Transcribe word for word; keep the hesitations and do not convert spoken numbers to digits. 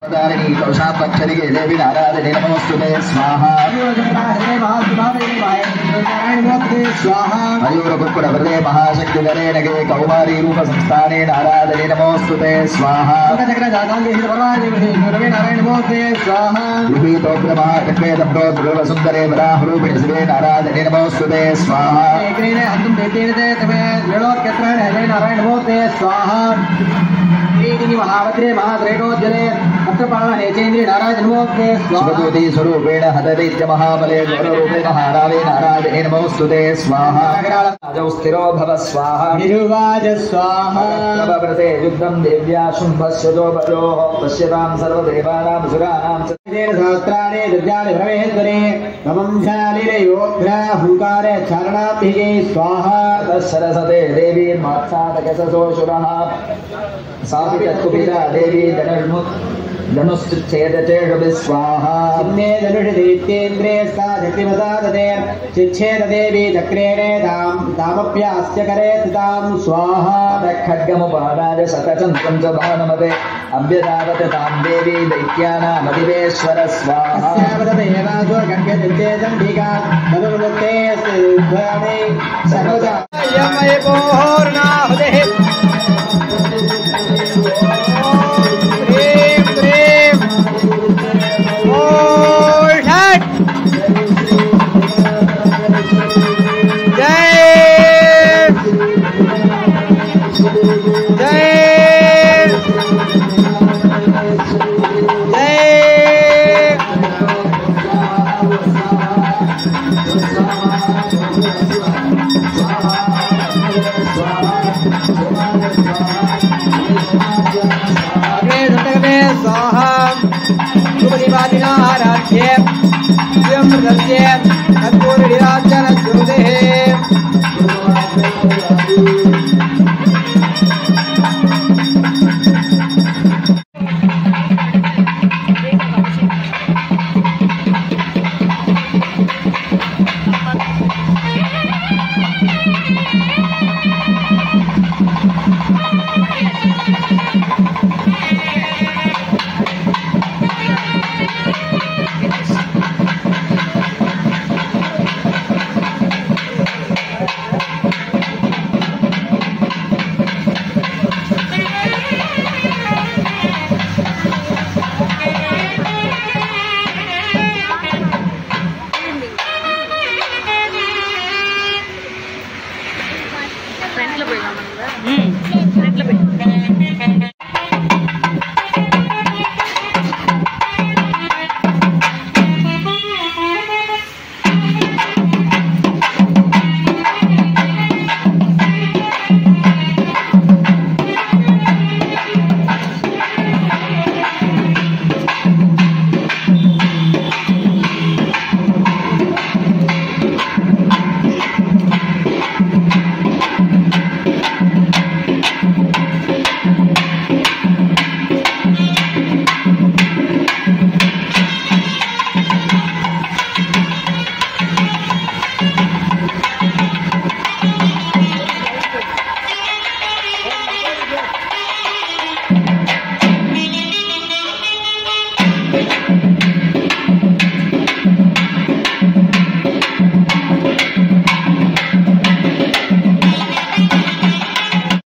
दारिणी कौशापक्षरिगे देवी नारायणे नमोस्तुते स्वाहा मयूरकुक्कुटवृते महाशक्तिधरे नगे कौमारी रूपसंस्थाने नारायणे नमोस्तुते स्वाहा सुंदरे वराहरूपिणि शिवे नारायणे नमोस्तुते स्वाहा महावत्रे महाद्रेणोज्जले पत्रपाणे चेन्द्रे नारायण नमोस्तुते स्वाहा स्वरूपेण हतदैत्य महाबले गौररूपे महारावे नारायणे नमोस्तुते स्वाहा राजौ स्थिरो भव स्वाहा निरुवाज स्वाहा प्रभृते युद्धं देव्या शुम्भस्यजो भजोः पश्यतां सर्वदेवानां सुराणां सहस्राणि दिव्यानि भ्रमेन्द्रे नमंशालिरे योग्रा हुंकारे चारणाभिः स्वाहा तत्सरसते देवी मात्सादकससोऽसुरः सावित्कुपिता देवी धनुर्मुख धनुश्चेदचेषु स्वाहा सिन्ने धनुषिदैत्येन्द्रे सा शक्तिमता ददे चिच्छेद देवी चक्रेणे तां तामप्यास्य करे तां स्वाहा खड्गमुपादाय शतचन्द्रं च भानुमते अभ्यदावत तां देवी दैत्यानामधिवेश्वर स्वाहा देवासो खड्गचित्ते चण्डिका धनुर्मुक्ते सिद्धानि सर्वदा यमये पूर्णाहुतिः स्वाहा